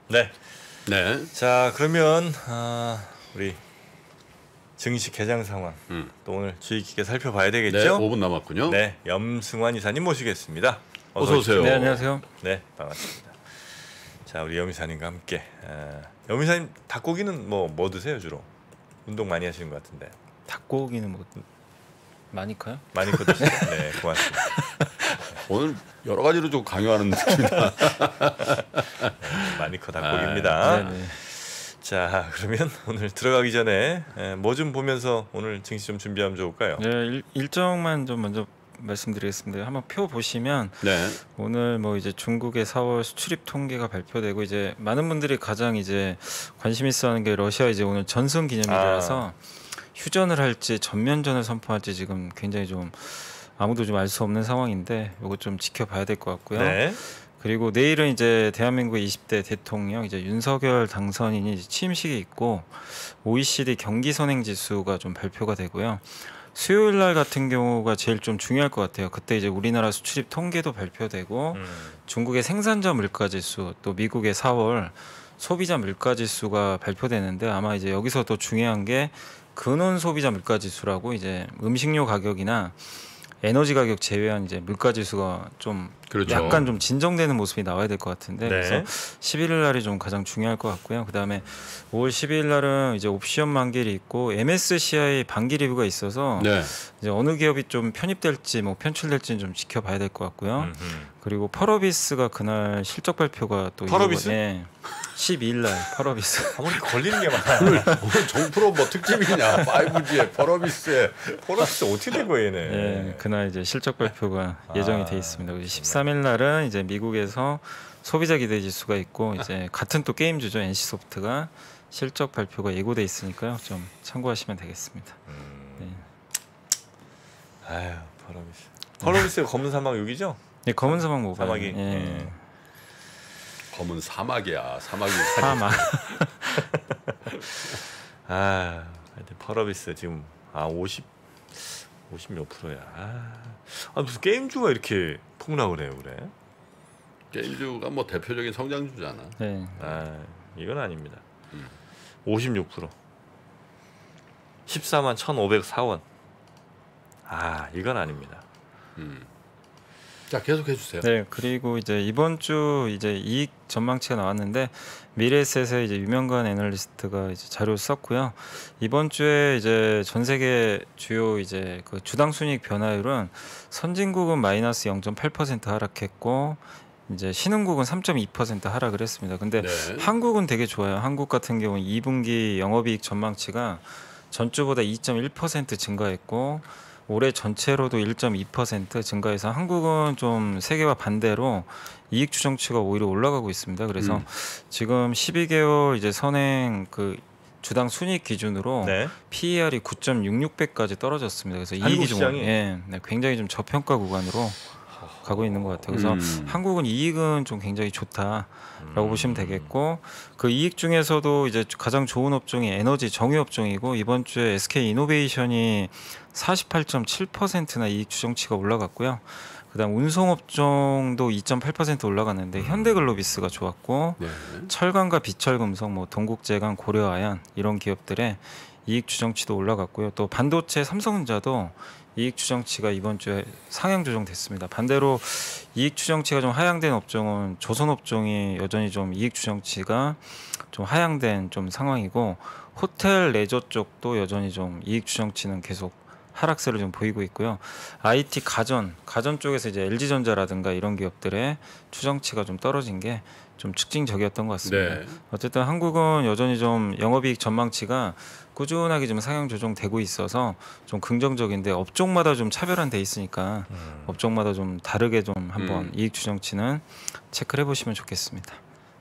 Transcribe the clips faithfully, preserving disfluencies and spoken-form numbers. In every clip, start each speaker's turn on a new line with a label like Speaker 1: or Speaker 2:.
Speaker 1: 네.
Speaker 2: 네.
Speaker 1: 자, 그러면 아, 우리 증시 개장 상황
Speaker 2: 음.
Speaker 1: 또 오늘 주의 깊게 살펴봐야 되겠죠?
Speaker 2: 네, 오 분 남았군요.
Speaker 1: 네, 염승환 이사님 모시겠습니다.
Speaker 2: 어서 오세요.
Speaker 3: 네, 안녕하세요.
Speaker 1: 네, 반갑습니다. 자, 우리 염 이사님과 함께 아, 염 이사님 닭고기는 뭐 뭐 드세요 주로? 운동 많이 하시는 것 같은데.
Speaker 3: 닭고기는 뭐 많이 커요?
Speaker 1: 많이 커 드시죠? 네, 고맙습니다.
Speaker 2: 오늘 여러 가지로 좀 강요하는 느낌이다.
Speaker 1: 네, 많이 커 닭고기입니다.
Speaker 3: 아, 네네.
Speaker 1: 자, 그러면 오늘 들어가기 전에 뭐 좀 보면서 오늘 증시 좀 준비하면 좋을까요?
Speaker 3: 네, 일, 일정만 좀 먼저 말씀드리겠습니다. 한번 표 보시면
Speaker 2: 네.
Speaker 3: 오늘 뭐 이제 중국의 사월 수출입 통계가 발표되고 이제 많은 분들이 가장 이제 관심 있어하는 게 러시아 이제 오늘 전승 기념일이라서
Speaker 1: 아.
Speaker 3: 휴전을 할지 전면전을 선포할지 지금 굉장히 좀 아무도 좀 알 수 없는 상황인데 이거 좀 지켜봐야 될 것 같고요.
Speaker 1: 네.
Speaker 3: 그리고 내일은 이제 대한민국의 이십 대 대통령 이제 윤석열 당선인이 이제 취임식이 있고 오이시디 경기 선행 지수가 좀 발표가 되고요. 수요일 날 같은 경우가 제일 좀 중요할 것 같아요. 그때 이제 우리나라 수출입 통계도 발표되고
Speaker 1: 음.
Speaker 3: 중국의 생산자 물가 지수 또 미국의 사월 소비자 물가 지수가 발표되는데 아마 이제 여기서 또 중요한 게 근원 소비자 물가 지수라고 이제 음식료 가격이나 에너지 가격 제외한 이제 물가 지수가 좀
Speaker 2: 그렇죠.
Speaker 3: 약간 좀 진정되는 모습이 나와야 될 것 같은데
Speaker 1: 네.
Speaker 3: 그래서 십일 일 날이 좀 가장 중요할 것 같고요. 그다음에 오월 십이 일 날은 이제 옵션 만기일이 있고 엠에스시아이 반기 리뷰가 있어서
Speaker 2: 네.
Speaker 3: 이제 어느 기업이 좀 편입될지 뭐 편출될지는 좀 지켜봐야 될 것 같고요.
Speaker 1: 음흠.
Speaker 3: 그리고 펄어비스가 그날 실적 발표가 또
Speaker 1: 펄어비스?
Speaker 3: 네. 십이 일 날 펄어비스.
Speaker 1: 아무리 걸리는 게 많아.
Speaker 2: 오늘 정프로 뭐 특집이냐? 파이브지에 퍼러비스에
Speaker 1: 포락스 어떻게 된 거예요, 얘네?
Speaker 3: 네, 그날 이제 실적 발표가
Speaker 1: 아,
Speaker 3: 예정이 돼 있습니다. 그리고 십삼 일 날은 이제 미국에서 소비자 기대 지수가 있고 이제 같은 또 게임주죠 엔씨소프트가 실적 발표가 예고돼 있으니까요. 좀 참고하시면 되겠습니다.
Speaker 1: 음. 네. 아유, 퍼러비스. 퍼러비스가 검은 사막 여기죠?
Speaker 3: 네, 검은 사막 모바일.
Speaker 1: 사막이.
Speaker 3: 예.
Speaker 1: 예.
Speaker 2: 검은 사막이야. 사막이
Speaker 3: 사막.
Speaker 1: 아, 하여튼 퍼러비스 지금 아 오십 오십 몇 프로야. 아, 아 무슨 게임주가 이렇게 폭락을 해요, 그래?
Speaker 2: 게임주가 뭐 대표적인 성장주잖아.
Speaker 3: 네.
Speaker 1: 아, 이건 아닙니다.
Speaker 2: 음.
Speaker 1: 오십육 프로. 십사만 천오백사 원. 아, 이건 아닙니다.
Speaker 2: 음. 자, 계속해 주세요.
Speaker 3: 네, 그리고 이제 이번 주 이제 이익 전망치가 나왔는데 미래에셋의 이제 유명관 애널리스트가 이제 자료를 썼고요. 이번 주에 이제 전 세계 주요 이제 그 주당 순이익 변화율은 선진국은 마이너스 영 점 팔 퍼센트 하락했고 이제 신흥국은 삼 점 이 퍼센트 하락을 했습니다. 근데
Speaker 2: 네.
Speaker 3: 한국은 되게 좋아요. 한국 같은 경우는 이 분기 영업이익 전망치가 전주보다 이 점 일 퍼센트 증가했고 올해 전체로도 일 점 이 퍼센트 증가해서 한국은 좀 세계와 반대로 이익 추정치가 오히려 올라가고 있습니다. 그래서
Speaker 2: 음.
Speaker 3: 지금 십이 개월 이제 선행 그 주당 순이익 기준으로
Speaker 1: 네.
Speaker 3: 피이알이 구 점 육육 배까지 떨어졌습니다. 그래서
Speaker 1: 한국
Speaker 3: 이익이 좀
Speaker 1: 시장이?
Speaker 3: 예, 네, 굉장히 좀 저평가 구간으로 가고 있는 것 같아요. 그래서
Speaker 2: 음.
Speaker 3: 한국은 이익은 좀 굉장히 좋다라고
Speaker 1: 음.
Speaker 3: 보시면 되겠고 그 이익 중에서도 이제 가장 좋은 업종이 에너지 정유 업종이고 이번 주에 에스케이 이노베이션이 사십팔 점 칠 퍼센트나 이익 추정치가 올라갔고요. 그다음 운송 업종도 이 점 팔 퍼센트 올라갔는데 현대글로비스가 좋았고
Speaker 2: 네.
Speaker 3: 철강과 비철금속, 뭐 동국제강, 고려아연 이런 기업들의 이익 추정치도 올라갔고요. 또 반도체 삼성전자도 이익 추정치가 이번 주에 상향 조정됐습니다. 반대로 이익 추정치가 좀 하향된 업종은 조선 업종이 여전히 좀 이익 추정치가 좀 하향된 좀 상황이고 호텔 레저 쪽도 여전히 좀 이익 추정치는 계속 하락세를 좀 보이고 있고요. 아이티 가전, 가전 쪽에서 이제 엘지전자라든가 이런 기업들의 추정치가 좀 떨어진 게 좀 특징적이었던 것 같습니다.
Speaker 2: 네.
Speaker 3: 어쨌든 한국은 여전히 좀 영업이익 전망치가 꾸준하게 좀 상향 조정되고 있어서 좀 긍정적인데 업종마다 좀 차별화돼 있으니까
Speaker 1: 음.
Speaker 3: 업종마다 좀 다르게 좀 한번
Speaker 2: 음.
Speaker 3: 이익 추정치는 체크를 해보시면 좋겠습니다.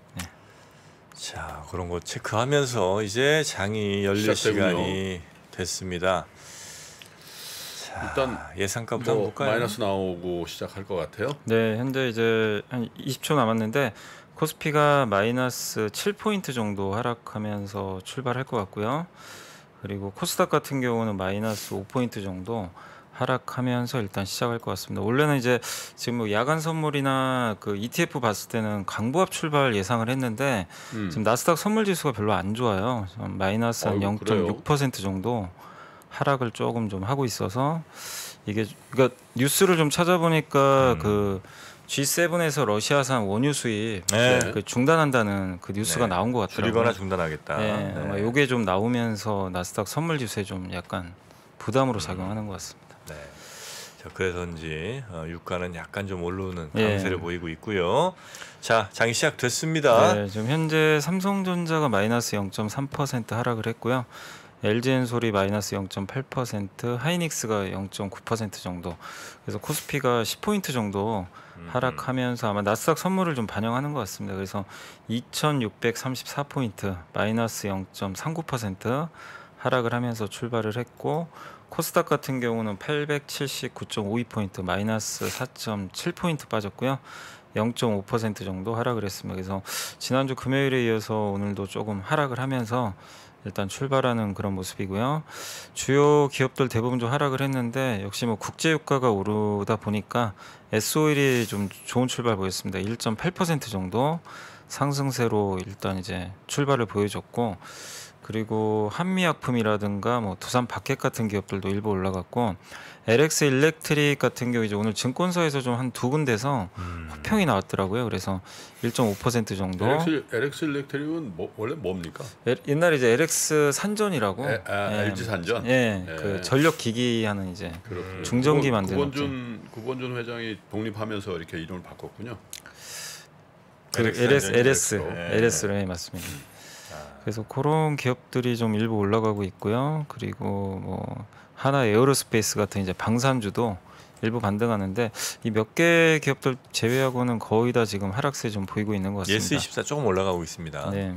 Speaker 1: 자, 그런 거 체크하면서 이제 장이 열릴
Speaker 2: 시작되군요.
Speaker 1: 시간이 됐습니다. 자,
Speaker 2: 일단
Speaker 1: 예상가부터
Speaker 2: 뭐
Speaker 1: 한번 볼까요?
Speaker 2: 마이너스 나오고 시작할 것 같아요.
Speaker 3: 네, 현재 이제 한 이십 초 남았는데 코스피가 마이너스 칠 포인트 정도 하락하면서 출발할 것 같고요. 그리고 코스닥 같은 경우는 마이너스 오 포인트 정도 하락하면서 일단 시작할 것 같습니다. 원래는 이제 지금 뭐 야간 선물이나 그 이티에프 봤을 때는 강보합 출발 예상을 했는데
Speaker 2: 음.
Speaker 3: 지금 나스닥 선물 지수가 별로 안 좋아요. 좀 마이너스 한
Speaker 2: 어이구,
Speaker 3: 영 점 육 퍼센트 정도 하락을 조금 좀 하고 있어서 이게 그러니까 뉴스를 좀 찾아보니까
Speaker 1: 음.
Speaker 3: 그 지 세븐에서 러시아산 원유 수입
Speaker 1: 네.
Speaker 3: 그 중단한다는 그 뉴스가
Speaker 1: 네.
Speaker 3: 나온 것 같더라고요.
Speaker 1: 줄이거나 중단하겠다.
Speaker 3: 네,
Speaker 1: 네.
Speaker 3: 아마 요게 좀 나오면서 나스닥 선물 지수에 좀 약간 부담으로 작용하는 것 같습니다.
Speaker 1: 네. 자, 그래서인지 어, 유가는 약간 좀 오르는
Speaker 3: 예.
Speaker 1: 강세를 보이고 있고요. 자, 장이 시작됐습니다.
Speaker 3: 네, 지금 현재 삼성전자가 마이너스 영 점 삼 퍼센트 하락을 했고요. 엘지엔솔이 마이너스 영 점 팔 퍼센트, 하이닉스가 영 점 구 퍼센트 정도. 그래서 코스피가 십 포인트 정도 하락하면서 아마 나스닥 선물을 좀 반영하는 것 같습니다. 그래서 이천육백삼십사 포인트 마이너스 영 점 삼구 퍼센트 하락을 하면서 출발을 했고 코스닥 같은 경우는 팔백칠십구 점 오이 포인트 마이너스 사 점 칠 포인트 빠졌고요. 영 점 오 퍼센트 정도 하락을 했습니다. 그래서 지난주 금요일에 이어서 오늘도 조금 하락을 하면서 일단 출발하는 그런 모습이고요. 주요 기업들 대부분 좀 하락을 했는데 역시 뭐 국제 유가가 오르다 보니까 에스오일이 좀 좋은 출발 보였습니다. 일 점 팔 퍼센트 정도 상승세로 일단 이제 출발을 보여줬고 그리고 한미약품이라든가 뭐 두산 바켓 같은 기업들도 일부 올라갔고 엘엑스 일렉트릭 같은 경우 이제 오늘 증권사에서 좀 한 두 군데서
Speaker 1: 음.
Speaker 3: 호평이 나왔더라고요. 그래서 일 점 오 퍼센트 정도.
Speaker 2: 엘엑스, 엘엑스 일렉트릭은 뭐, 원래 뭡니까?
Speaker 3: 에, 옛날에 이제 엘엑스 산전이라고.
Speaker 2: 에, 아,
Speaker 3: 예.
Speaker 2: 엘지 산전.
Speaker 3: 예,
Speaker 2: 예.
Speaker 3: 그 전력 기기 하는 이제
Speaker 2: 그렇군요.
Speaker 3: 중전기
Speaker 2: 구본-
Speaker 3: 만드는
Speaker 2: 구본준 구본준 회장이 독립하면서 이렇게 이름을 바꿨군요.
Speaker 3: 그
Speaker 1: 엘엑스
Speaker 3: 엘에스
Speaker 1: 산전이
Speaker 3: 엘에스
Speaker 1: 엘엑스로. 예.
Speaker 3: 엘에스로 예, 맞습니다. 그래서 그런 기업들이 좀 일부 올라가고 있고요. 그리고 뭐 하나 에어로스페이스 같은 이제 방산주도 일부 반등하는데 이 몇 개 기업들 제외하고는 거의 다 지금 하락세 좀 보이고 있는 것 같습니다.
Speaker 1: 예스 이십사 조금 올라가고 있습니다.
Speaker 3: 네.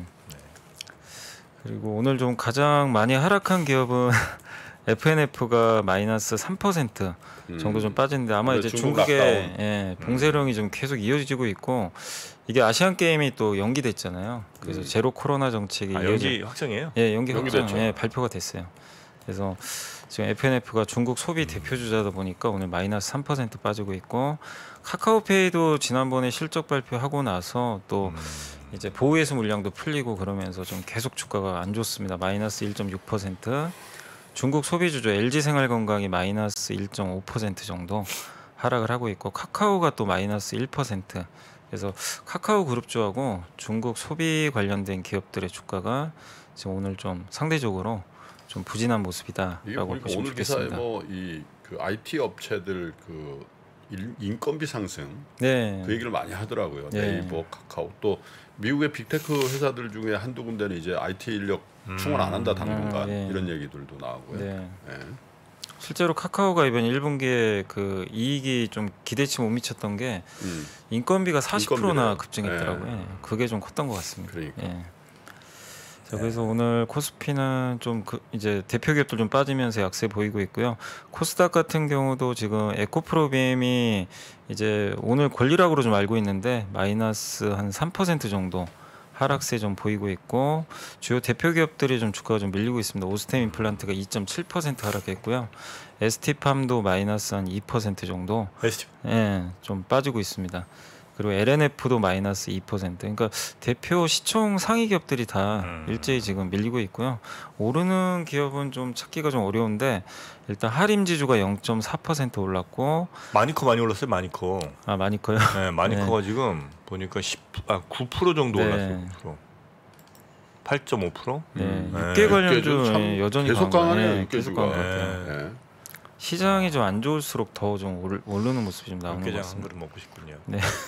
Speaker 3: 그리고 오늘 좀 가장 많이 하락한 기업은 에프엔에프가 마이너스 삼 퍼센트 정도 좀 빠지는데 아마
Speaker 2: 근데
Speaker 3: 이제
Speaker 2: 중국
Speaker 3: 중국의
Speaker 2: 락다운.
Speaker 3: 예, 봉쇄령이 좀 계속 이어지고 있고 이게 아시안 게임이 또 연기됐잖아요. 그래서
Speaker 2: 음.
Speaker 3: 제로 코로나 정책이
Speaker 1: 아,
Speaker 3: 이어지
Speaker 1: 연기 확정이에요?
Speaker 3: 예, 연기 확정
Speaker 2: 연기됐죠.
Speaker 3: 예, 발표가 됐어요. 그래서 지금 에프엔에프가 중국 소비 대표 주자다 보니까 오늘 마이너스 삼 퍼센트 빠지고 있고 카카오페이도 지난번에 실적 발표하고 나서 또
Speaker 1: 음.
Speaker 3: 이제 보호예수 물량도 풀리고 그러면서 좀 계속 주가가 안 좋습니다. 마이너스 일 점 육 퍼센트. 중국 소비주죠 엘지생활건강이 마이너스 일 점 오 퍼센트 정도 하락을 하고 있고 카카오가 또 마이너스 일 퍼센트. 그래서 카카오 그룹주하고 중국 소비 관련된 기업들의 주가가 지금 오늘 좀 상대적으로 좀 부진한
Speaker 2: 이게
Speaker 3: 모습이다라고
Speaker 2: 보니까
Speaker 3: 보시면
Speaker 2: 오늘 기사에
Speaker 3: 좋겠습니다.
Speaker 2: 뭐이 그 아이티 업체들 그 일- 인건비 상승
Speaker 3: 네.
Speaker 2: 그 얘기를 많이 하더라고요.
Speaker 3: 네.
Speaker 2: 네이버, 카카오 또 미국의 빅테크 회사들 중에 한두 군데는 이제 아이티 인력 충원 안 한다 당분간
Speaker 3: 아, 네.
Speaker 2: 이런 얘기들도 나오고요.
Speaker 3: 네.
Speaker 2: 예.
Speaker 3: 실제로 카카오가 이번 일 분기에 그 이익이 좀 기대치 못 미쳤던 게
Speaker 2: 음,
Speaker 3: 인건비가 사십 퍼센트나
Speaker 2: 인건비래요.
Speaker 3: 급증했더라고요.
Speaker 2: 네.
Speaker 3: 그게 좀 컸던 것 같습니다.
Speaker 2: 그러니까.
Speaker 3: 예. 자, 그래서 오늘 코스피는 좀 그 이제 대표 기업들 좀 빠지면서 약세 보이고 있고요. 코스닥 같은 경우도 지금 에코프로비엠이 이제 오늘 권리락으로 좀 알고 있는데 마이너스 한 삼 퍼센트 정도 하락세 좀 보이고 있고 주요 대표 기업들이 좀 주가가 좀 밀리고 있습니다. 오스템 임플란트가 이 점 칠 퍼센트 하락했고요. 에스티팜도 마이너스 한 이 퍼센트 정도
Speaker 1: 에스티
Speaker 3: 예, 좀 빠지고 있습니다. 그리고 엘엔에프도 마이너스 이 퍼센트. 그러니까 대표 시총 상위 기업들이 다
Speaker 1: 음.
Speaker 3: 일제히 지금 밀리고 있고요. 오르는 기업은 좀 찾기가 좀 어려운데 일단 하림지주가 영 점 사 퍼센트 올랐고
Speaker 1: 마니커 많이 올랐어요. 마니커.
Speaker 3: 아 많이 커요.
Speaker 1: 네, 마니커가 지금 보니까 십, 아, 구 퍼센트 정도
Speaker 3: 네.
Speaker 1: 올랐어요. 구 퍼센트. 팔 점 오 퍼센트?
Speaker 3: 네,
Speaker 2: 음.
Speaker 3: 육
Speaker 1: 네.
Speaker 3: 개 관련주
Speaker 2: 육개주 참
Speaker 3: 예, 여전히
Speaker 2: 계속
Speaker 3: 강한 거-
Speaker 2: 강하네요,
Speaker 3: 예,
Speaker 2: 육개주가.
Speaker 3: 계속 강한 것 같아요.
Speaker 1: 네.
Speaker 2: 예.
Speaker 3: 시장이 좀 안 좋을수록 더 좀 오르는 모습이 좀 나오는 것
Speaker 1: 육개장 한
Speaker 3: 같습니다.
Speaker 1: 그릇 먹고 싶군요.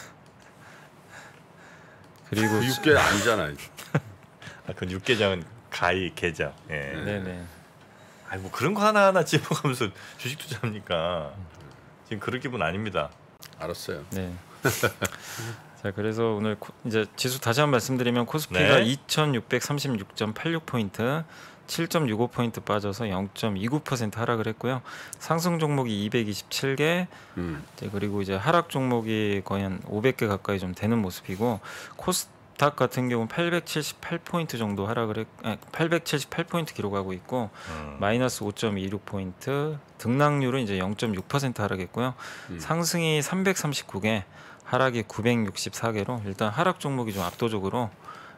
Speaker 3: 그리고
Speaker 2: 그 육개 아니잖아요.
Speaker 1: 아, 그 육개장은 가위, 게장. 예.
Speaker 3: 네네.
Speaker 1: 아니 뭐 그런 거 하나하나 집어가면서 주식 투자합니까? 지금 그럴 기분 아닙니다.
Speaker 2: 알았어요.
Speaker 3: 네. 자, 그래서 오늘 코, 이제 지수 다시 한번 말씀드리면 코스피가
Speaker 1: 네.
Speaker 3: 이천육백삼십육 점 팔육 포인트, 칠 점 육오 포인트 빠져서 영 점 이구 퍼센트 하락을 했고요. 상승 종목이 이백이십칠 개,
Speaker 2: 음.
Speaker 3: 이제 그리고 이제 하락 종목이 거의 한 오백 개 가까이 좀 되는 모습이고 코스 납탁 같은 경우는 팔백칠십팔 포인트 정도 하락을 했, 아니, 팔백칠십팔 포인트 기록하고 있고
Speaker 1: 음.
Speaker 3: 마이너스 오 점 이육 포인트, 등락률은 이제 영 점 육 퍼센트 하락했고요.
Speaker 2: 음.
Speaker 3: 상승이 삼백삼십구 개, 하락이 구백육십사 개로 일단 하락 종목이 좀 압도적으로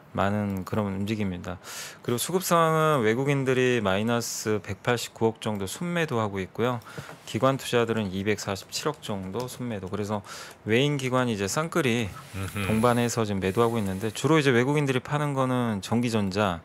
Speaker 3: 많은 그런 움직임입니다. 그리고 수급 상황은 외국인들이 마이너스 백팔십구억 정도 순매도하고 있고요. 기관 투자들은 이백사십칠억 정도 순매도. 그래서 외인 기관이 이제 쌍끌이
Speaker 1: 음흠.
Speaker 3: 동반해서 지금 매도하고 있는데 주로 이제 외국인들이 파는 거는 전기전자,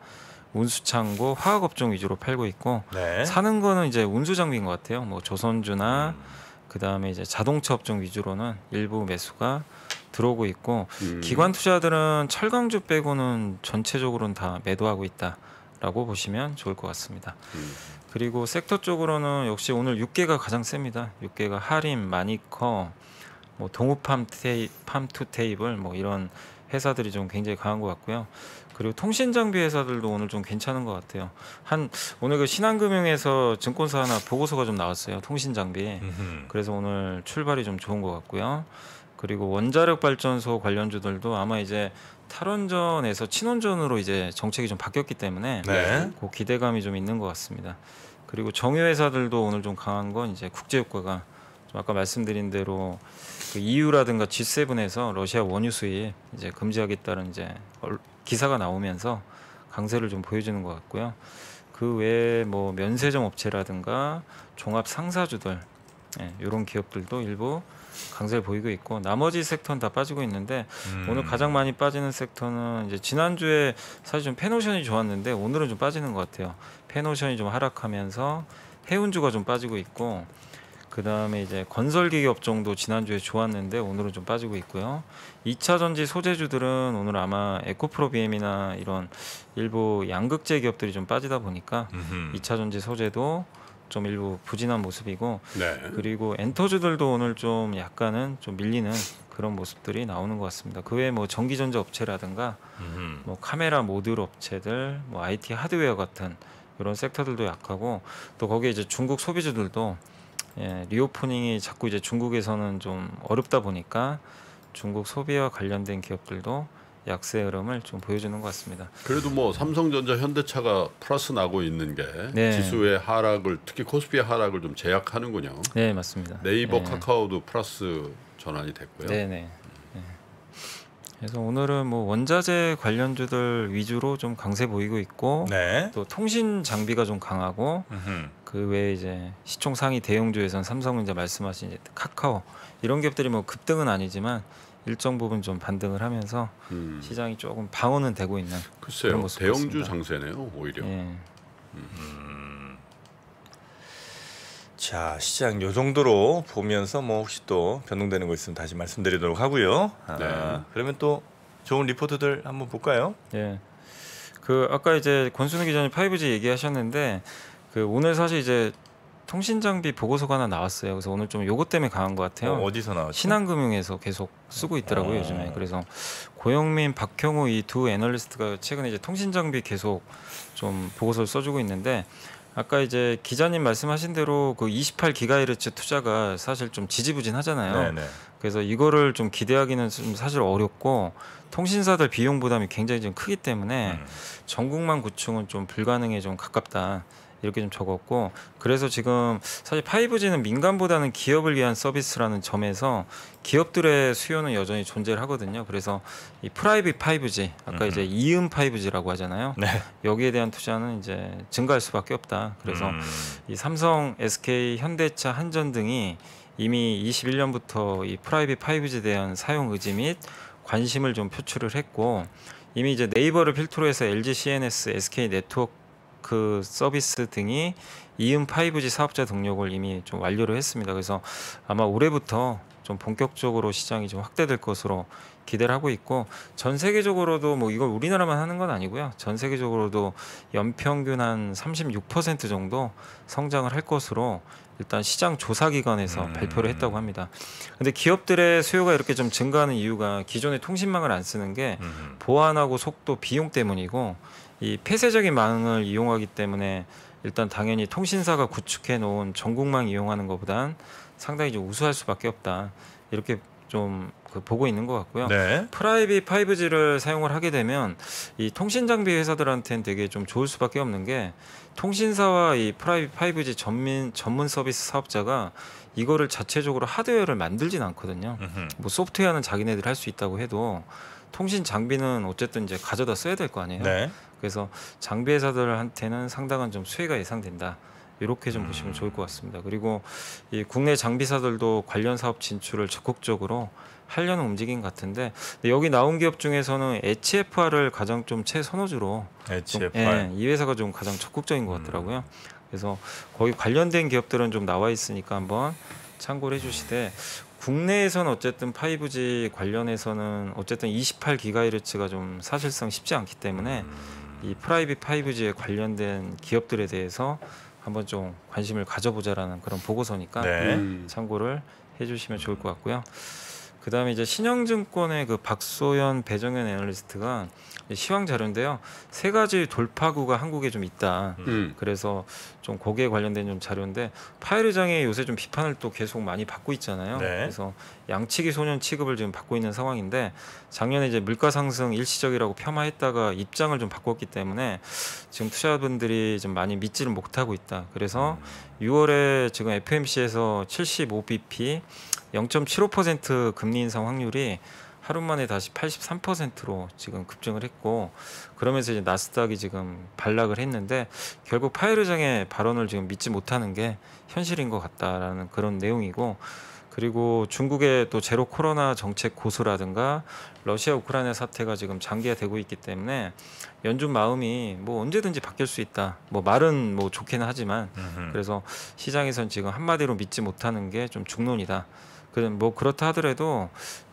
Speaker 3: 운수창고, 화학업종 위주로 팔고 있고
Speaker 1: 네.
Speaker 3: 사는 거는 이제 운수장비인 것 같아요. 뭐 조선주나
Speaker 1: 음.
Speaker 3: 그 다음에 이제 자동차 업종 위주로는 일부 매수가 들어오고 있고
Speaker 2: 음.
Speaker 3: 기관 투자들은 철강주 빼고는 전체적으로는 다 매도하고 있다라고 보시면 좋을 것 같습니다.
Speaker 2: 음.
Speaker 3: 그리고 섹터 쪽으로는 역시 오늘 육 개가 가장 셉니다. 육 개가 하림, 마니커, 뭐 동우팜 테이, 팜투테이블 뭐 이런 회사들이 좀 굉장히 강한 것 같고요. 그리고 통신 장비 회사들도 오늘 좀 괜찮은 것 같아요. 한 오늘 그 신한금융에서 증권사 하나 보고서가 좀 나왔어요. 통신 장비.
Speaker 1: 음흠.
Speaker 3: 그래서 오늘 출발이 좀 좋은 것 같고요. 그리고 원자력 발전소 관련주들도 아마 이제 탈원전에서 친원전으로 이제 정책이 좀 바뀌었기 때문에
Speaker 1: 네.
Speaker 3: 그 기대감이 좀 있는 것 같습니다. 그리고 정유 회사들도 오늘 좀 강한 건 이제 국제 효과가 좀 아까 말씀드린 대로 그 이유라든가 지 세븐에서 러시아 원유 수입 이제 금지하겠다는 이제 기사가 나오면서 강세를 좀 보여주는 것 같고요. 그 외에 뭐 면세점 업체라든가 종합 상사주들 예, 이런 기업들도 일부 강세를 보이고 있고 나머지 섹터는 다 빠지고 있는데
Speaker 1: 음.
Speaker 3: 오늘 가장 많이 빠지는 섹터는 이제 지난주에 사실 좀 펜오션이 좋았는데 오늘은 좀 빠지는 것 같아요. 펜오션이 좀 하락하면서 해운주가 좀 빠지고 있고 그 다음에 이제 건설기계 업종도 지난주에 좋았는데 오늘은 좀 빠지고 있고요. 이 차 전지 소재주들은 오늘 아마 에코프로비엠이나 이런 일부 양극재 기업들이 좀 빠지다 보니까
Speaker 1: 음흠.
Speaker 3: 이 차 전지 소재도 좀 일부 부진한 모습이고
Speaker 2: 네.
Speaker 3: 그리고 엔터주들도 오늘 좀 약간은 좀 밀리는 그런 모습들이 나오는 것 같습니다. 그 외에 뭐 전기전자 업체라든가
Speaker 1: 음흠.
Speaker 3: 뭐 카메라 모듈 업체들, 뭐 아이티 하드웨어 같은 이런 섹터들도 약하고 또 거기에 이제 중국 소비주들도 예, 리오프닝이 자꾸 이제 중국에서는 좀 어렵다 보니까 중국 소비와 관련된 기업들도 약세 흐름을 좀 보여주는 것 같습니다.
Speaker 2: 그래도 뭐 삼성전자, 현대차가 플러스 나고 있는 게
Speaker 3: 네.
Speaker 2: 지수의 하락을 특히 코스피의 하락을 좀 제약하는군요.
Speaker 3: 네, 맞습니다.
Speaker 2: 네이버,
Speaker 3: 네.
Speaker 2: 카카오도 플러스 전환이 됐고요.
Speaker 3: 네, 네. 네. 그래서 오늘은 뭐 원자재 관련주들 위주로 좀 강세 보이고 있고
Speaker 1: 네.
Speaker 3: 또 통신 장비가 좀 강하고
Speaker 1: 음흠.
Speaker 3: 그 외에 이제 시총 상위 대형주에선 삼성전자 말씀하신 이제 카카오 이런 기업들이 뭐 급등은 아니지만 일정 부분 좀 반등을 하면서
Speaker 2: 음.
Speaker 3: 시장이 조금 방어는 되고 있는
Speaker 2: 글쎄요,
Speaker 3: 그런 모습
Speaker 2: 대형주
Speaker 3: 같습니다.
Speaker 2: 장세네요, 오히려.
Speaker 3: 예.
Speaker 1: 음. 자, 시장 요 정도로 보면서 뭐 혹시 또 변동되는 거 있으면 다시 말씀드리도록 하고요. 아,
Speaker 2: 네.
Speaker 1: 그러면 또 좋은 리포트들 한번 볼까요?
Speaker 3: 예. 그 아까 이제 권순우 기자님 파이브지 얘기하셨는데 그 오늘 사실 이제 통신 장비 보고서가 하나 나왔어요. 그래서 오늘 좀 요것 때문에 강한 것 같아요.
Speaker 1: 어, 어디서 나왔죠?
Speaker 3: 신한금융에서 계속 쓰고 있더라고요
Speaker 1: 어.
Speaker 3: 요즘에. 그래서 고영민, 박형우 이 두 애널리스트가 최근에 이제 통신 장비 계속 좀 보고서를 써주고 있는데 아까 이제 기자님 말씀하신 대로 그 이십팔 기가헤르츠 투자가 사실 좀 지지부진하잖아요.
Speaker 1: 네네.
Speaker 3: 그래서 이거를 좀 기대하기는 좀 사실 어렵고 통신사들 비용 부담이 굉장히 좀 크기 때문에
Speaker 1: 음.
Speaker 3: 전국망 구축은 좀 불가능에 좀 가깝다. 이렇게 좀 적었고 그래서 지금 사실 파이브지는 민간보다는 기업을 위한 서비스라는 점에서 기업들의 수요는 여전히 존재를 하거든요. 그래서 이 프라이빗 파이브지 아까
Speaker 1: 음.
Speaker 3: 이제 이음 파이브지라고 하잖아요.
Speaker 1: 네.
Speaker 3: 여기에 대한 투자는 이제 증가할 수밖에 없다. 그래서
Speaker 1: 음.
Speaker 3: 이 삼성, 에스케이, 현대차, 한전 등이 이미 이십일 년부터 이 프라이빗 파이브지에 대한 사용 의지 및 관심을 좀 표출을 했고 이미 이제 네이버를 필두로 해서 엘지 씨엔에스, 에스케이 네트워크 그 서비스 등이 이음 파이브지 사업자 등록을 이미 좀 완료를 했습니다. 그래서 아마 올해부터 좀 본격적으로 시장이 좀 확대될 것으로 기대를 하고 있고 전 세계적으로도 뭐 이걸 우리나라만 하는 건 아니고요. 전 세계적으로도 연평균 한 삼십육 퍼센트 정도 성장을 할 것으로 일단 시장 조사 기관에서
Speaker 1: 음.
Speaker 3: 발표를 했다고 합니다. 근데 기업들의 수요가 이렇게 좀 증가하는 이유가 기존의 통신망을 안 쓰는 게
Speaker 1: 음.
Speaker 3: 보안하고 속도, 비용 때문이고 이 폐쇄적인 망을 이용하기 때문에 일단 당연히 통신사가 구축해 놓은 전국망 이용하는 것보단 상당히 좀 우수할 수밖에 없다. 이렇게 좀 그 보고 있는 것 같고요.
Speaker 1: 네.
Speaker 3: 프라이빗 파이브지를 사용을 하게 되면 이 통신 장비 회사들한테는 되게 좀 좋을 수밖에 없는 게 통신사와 이 프라이빗 파이브지 전민 전문 서비스 사업자가 이거를 자체적으로 하드웨어를 만들진 않거든요.
Speaker 1: 음흠.
Speaker 3: 뭐 소프트웨어는 자기네들 할 수 있다고 해도 통신 장비는 어쨌든 이제 가져다 써야 될 거 아니에요.
Speaker 1: 네.
Speaker 3: 그래서 장비 회사들한테는 상당한 좀 수혜가 예상된다. 이렇게 좀
Speaker 1: 음.
Speaker 3: 보시면 좋을 것 같습니다. 그리고 이 국내 장비사들도 관련 사업 진출을 적극적으로 하려는 움직임 같은데 근데 여기 나온 기업 중에서는 에이치에프알을 가장 좀 최선호주로 좀,
Speaker 1: 에이치에프알.
Speaker 3: 예, 이 회사가 좀 가장 적극적인 것 같더라고요. 그래서 거기 관련된 기업들은 좀 나와 있으니까 한번 참고를 해주시되 국내에서는 어쨌든 파이브지 관련해서는 어쨌든 이십팔 기가헤르츠가 좀 사실상 쉽지 않기 때문에 이 프라이빗 파이브지에 관련된 기업들에 대해서 한번 좀 관심을 가져보자라는 그런 보고서니까
Speaker 1: 네.
Speaker 2: 음.
Speaker 3: 참고를 해주시면 좋을 것 같고요. 그 다음에 이제 신영증권의 그 박소연 배정현 애널리스트가 시황 자료인데요. 세 가지 돌파구가 한국에 좀 있다.
Speaker 2: 음.
Speaker 3: 그래서 좀 거기에 관련된 좀 자료인데 파이르장에 요새 좀 비판을 또 계속 많이 받고 있잖아요.
Speaker 1: 네.
Speaker 3: 그래서 양치기 소년 취급을 지금 받고 있는 상황인데 작년에 이제 물가 상승 일시적이라고 폄하했다가 입장을 좀 바꿨기 때문에 지금 투자분들이 좀 많이 믿지를 못하고 있다. 그래서 유월에 지금 에프엠씨에서 칠십오 비피 영 점 칠오 퍼센트 금리 인상 확률이 하루 만에 다시 팔십삼 퍼센트로 지금 급증을 했고 그러면서 이제 나스닥이 지금 반락을 했는데 결국 파이르장의 발언을 지금 믿지 못하는 게 현실인 것 같다라는 그런 내용이고 그리고 중국의 또 제로 코로나 정책 고수라든가 러시아 우크라이나 사태가 지금 장기화되고 있기 때문에 연준 마음이 뭐 언제든지 바뀔 수 있다. 뭐 말은 뭐 좋기는 하지만
Speaker 1: 음흠.
Speaker 3: 그래서 시장에선 지금 한마디로 믿지 못하는 게 좀 중론이다. 뭐 그렇다 하더라도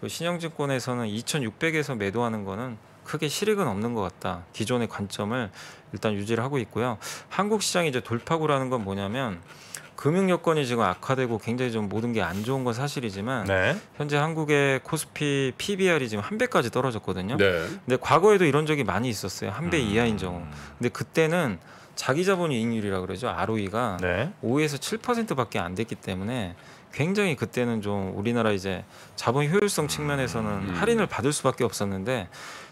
Speaker 3: 신영증권에서는 이천육백에서 매도하는 거는 크게 실익은 없는 것 같다. 기존의 관점을 일단 유지를 하고 있고요. 한국 시장이 이제 돌파구라는 건 뭐냐면 금융 여건이 지금 악화되고 굉장히 좀 모든 게 안 좋은 건 사실이지만
Speaker 1: 네.
Speaker 3: 현재 한국의 코스피 피비알이 지금 한 배까지 떨어졌거든요.
Speaker 2: 네.
Speaker 3: 근데 과거에도 이런 적이 많이 있었어요. 한 배
Speaker 1: 음.
Speaker 3: 이하인 경우. 근데 그때는 자기 자본 이익률이라 그러죠. 알오이가
Speaker 1: 네.
Speaker 3: 오에서 칠 퍼센트밖에 안 됐기 때문에 굉장히 그때는 좀 우리나라 이제 자본 효율성 측면에서는
Speaker 2: 음.
Speaker 3: 할인을 받을 수밖에 없었는데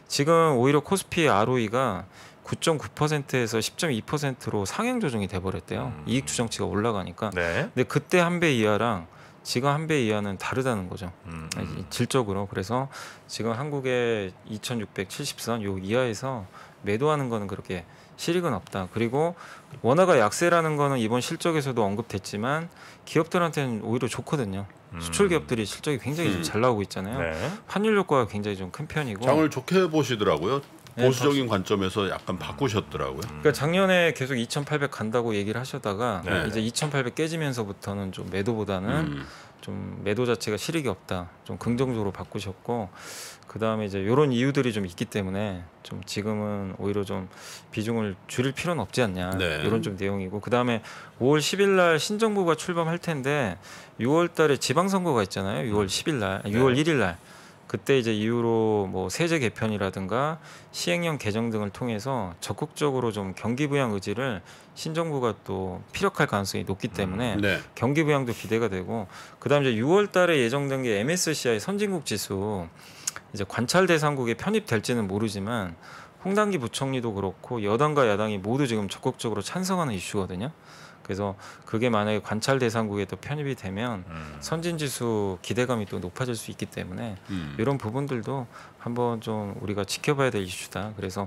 Speaker 3: 지금 오히려 코스피 알오이가 구 점 구 퍼센트에서 십 점 이 퍼센트로 상향 조정이 돼 버렸대요.
Speaker 1: 음.
Speaker 3: 이익 추정치가 올라가니까.
Speaker 1: 네.
Speaker 3: 근데 그때 한 배 이하랑 지금 한 배 이하는 다르다는 거죠.
Speaker 1: 음.
Speaker 3: 아니, 질적으로. 그래서 지금 한국의 이천육백칠십 선 요 이하에서 매도하는 거는 그렇게 실익은 없다. 그리고 원화가 약세라는 거는 이번 실적에서도 언급됐지만 기업들한테는 오히려 좋거든요. 수출 기업들이 실적이 굉장히
Speaker 2: 음.
Speaker 3: 좀 잘 나오고 있잖아요.
Speaker 1: 네.
Speaker 3: 환율 효과가 굉장히 좀 큰 편이고.
Speaker 2: 장을 좋게 보시더라고요.
Speaker 3: 네,
Speaker 2: 보수적인 관점에서 약간 바꾸셨더라고요.
Speaker 3: 그러니까 작년에 계속 이천팔백 간다고 얘기를 하셨다가
Speaker 1: 네.
Speaker 3: 이제 이천팔백 깨지면서부터는 좀 매도보다는
Speaker 2: 음.
Speaker 3: 좀 매도 자체가 실익이 없다. 좀 긍정적으로 바꾸셨고 그 다음에 이제 이런 이유들이 좀 있기 때문에 좀 지금은 오히려 좀 비중을 줄일 필요는 없지 않냐
Speaker 2: 네.
Speaker 3: 이런 좀 내용이고 그 다음에 오월 십일 날 신정부가 출범할 텐데 유월 달에 지방선거가 있잖아요. 유월 십일 날,
Speaker 1: 네.
Speaker 3: 유월 일일 날 그때 이제 이후로 뭐 세제 개편이라든가 시행령 개정 등을 통해서 적극적으로 좀 경기 부양 의지를 신정부가 또 피력할 가능성이 높기 때문에
Speaker 2: 네.
Speaker 3: 경기 부양도 기대가 되고 그다음 이제 유월 달에 예정된 게 엠에스시아이 선진국 지수 이제 관찰 대상국에 편입될지는 모르지만 홍당기 부총리도 그렇고 여당과 야당이 모두 지금 적극적으로 찬성하는 이슈거든요. 그래서 그게 만약에 관찰 대상국에 또 편입이 되면
Speaker 1: 음.
Speaker 3: 선진 지수 기대감이 또 높아질 수 있기 때문에
Speaker 2: 음.
Speaker 3: 이런 부분들도 한번 좀 우리가 지켜봐야 될 이슈다. 그래서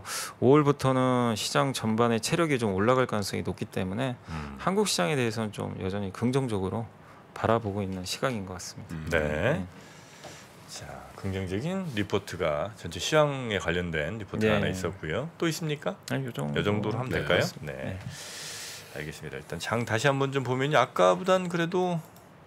Speaker 3: 오월부터는 시장 전반의 체력이 좀 올라갈 가능성이 높기 때문에
Speaker 1: 음.
Speaker 3: 한국 시장에 대해서는 좀 여전히 긍정적으로 바라보고 있는 시각인 것 같습니다.
Speaker 2: 음.
Speaker 1: 네. 자, 긍정적인 리포트가 전체 시황에 관련된 리포트가
Speaker 3: 네.
Speaker 1: 하나 있었고요. 또 있습니까?
Speaker 3: 아니, 요 정도,
Speaker 1: 이 정도로 하면
Speaker 2: 네.
Speaker 1: 될까요?
Speaker 3: 그렇습니다.
Speaker 1: 네.
Speaker 3: 네.
Speaker 1: 알겠습니다. 일단 장 다시 한번 좀 보면요. 아까보단 그래도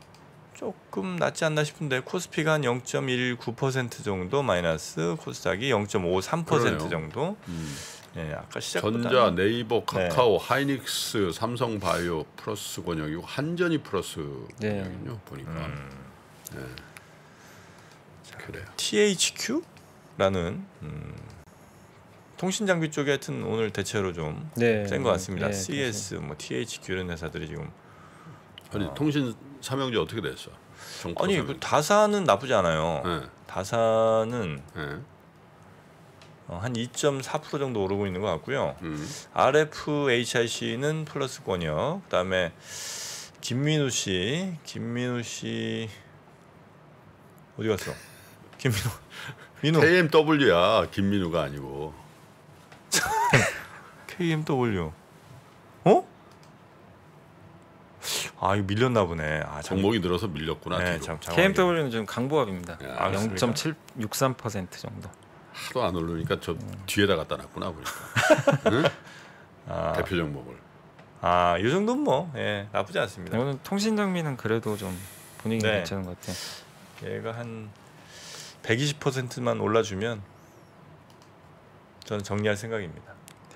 Speaker 1: 조금 낫지 않나 싶은데 코스피가 한 영 점 일구 퍼센트 정도 마이너스, 코스닥이 영 점 오삼 퍼센트
Speaker 2: 그러네요.
Speaker 1: 정도.
Speaker 2: 음.
Speaker 1: 예, 아까 시작보다
Speaker 2: 전자, 네이버, 카카오, 하이닉스, 삼성바이오 플러스 권역이고 한전이 플러스
Speaker 3: 네.
Speaker 2: 권역이군요. 보니까
Speaker 1: 음,
Speaker 2: 네. 그래요.
Speaker 1: 티에이치큐라는 음, 통신 장비 쪽에 하여튼 오늘 대체로 좀
Speaker 3: 네.
Speaker 1: 센 것 같습니다.
Speaker 3: 네,
Speaker 1: 씨이에스, 뭐 티에이치큐 이런 회사들이 지금
Speaker 2: 아니
Speaker 1: 어.
Speaker 2: 통신 삼형제 어떻게 됐어? 정포
Speaker 1: 아니
Speaker 2: 삼형제.
Speaker 1: 그 다사는 나쁘지 않아요.
Speaker 2: 네.
Speaker 1: 다사는
Speaker 2: 네.
Speaker 1: 어, 한 이 점 사 퍼센트 정도 오르고 있는 것 같고요.
Speaker 2: 음.
Speaker 1: 알에프에이치아이씨는 플러스권이요. 그다음에 김민우 씨, 김민우 씨 어디 갔어? 김민우, 민우
Speaker 2: 케이엠더블유야 김민우가 아니고.
Speaker 1: 케이엠더블유. 어? 아 이거 밀렸나 보네. 아, 참-
Speaker 2: 종목이 늘어서 밀렸구나.
Speaker 1: 네,
Speaker 2: 뒤로.
Speaker 1: 참 장황하게.
Speaker 3: 케이엠더블유는 지금 강보합입니다.
Speaker 2: 야,
Speaker 1: 아,
Speaker 3: 영 점 칠육삼 퍼센트 정도.
Speaker 2: 하도 안 오르니까 저 뒤에다 갖다 놨구나 보니까. 응?
Speaker 1: 아,
Speaker 2: 대표 종목을.
Speaker 1: 아, 이 정도는 뭐 예, 나쁘지 않습니다.
Speaker 3: 이거는 통신장비는 그래도 좀 분위기
Speaker 1: 네.
Speaker 3: 괜찮은 것 같아요.
Speaker 1: 얘가 한 백이십 퍼센트만 올라주면 저는 정리할 생각입니다.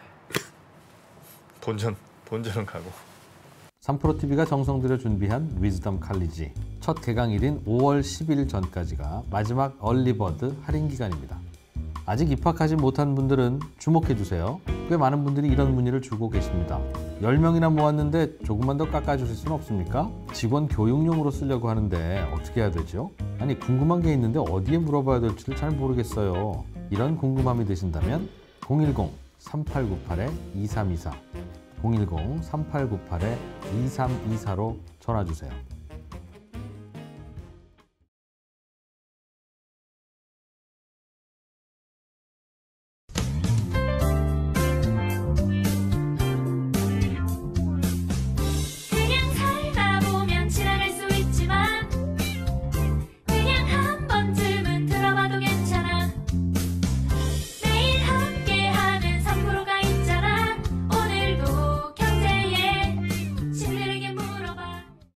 Speaker 1: 본전 본전은 가고.
Speaker 4: 삼프로티비가 정성 들여 준비한 위즈덤 칼리지 첫 개강일인 오월 십일 전까지가 마지막 얼리버드 할인 기간입니다. 아직 입학하지 못한 분들은 주목해주세요. 꽤 많은 분들이 이런 문의를 주고 계십니다. 열 명이나 모았는데 조금만 더 깎아주실 수는 없습니까? 직원 교육용으로 쓰려고 하는데 어떻게 해야 되죠? 아니 궁금한 게 있는데 어디에 물어봐야 될지를 잘 모르겠어요. 이런 궁금함이 드신다면 공일공 삼팔구팔 이삼이사 공일공 삼팔구팔 이삼이사로 전화주세요.